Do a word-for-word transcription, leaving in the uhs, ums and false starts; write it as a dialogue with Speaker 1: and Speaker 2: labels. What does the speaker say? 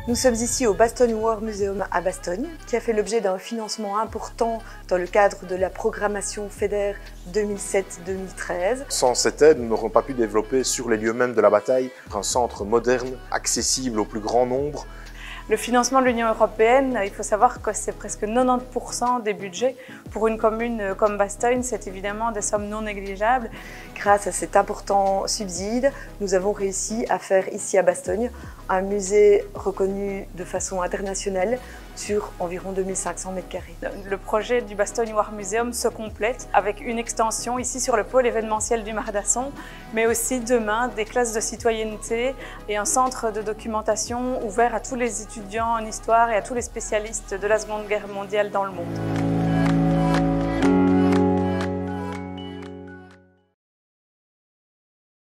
Speaker 1: Nous sommes ici au Bastogne War Museum à Bastogne, qui a fait l'objet d'un financement important dans le cadre de la programmation FEDER deux mille sept deux mille treize.
Speaker 2: Sans cette aide, nous n'aurions pas pu développer sur les lieux mêmes de la bataille un centre moderne, accessible au plus grand nombre.
Speaker 3: Le financement de l'Union européenne, il faut savoir que c'est presque quatre-vingt-dix pour cent des budgets. Pour une commune comme Bastogne, c'est évidemment des sommes non négligeables.
Speaker 1: Grâce à cet important subside, nous avons réussi à faire ici à Bastogne un musée reconnu de façon internationale sur environ deux mille cinq cents mètres carrés.
Speaker 3: Le projet du Bastogne War Museum se complète avec une extension ici sur le pôle événementiel du Mardasson, mais aussi demain des classes de citoyenneté et un centre de documentation ouvert à tous les étudiants en histoire et à tous les spécialistes de la Seconde Guerre mondiale dans le monde.